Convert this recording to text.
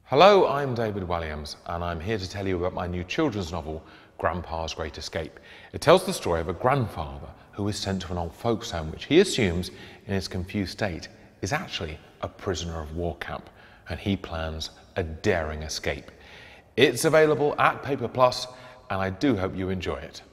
Hello, I'm David Walliams, and I'm here to tell you about my new children's novel, Grandpa's Great Escape. It tells the story of a grandfather who is sent to an old folks' home, which he assumes, in his confused state, is actually a prisoner of war camp, and he plans a daring escape. It's available at Paper Plus, and I do hope you enjoy it.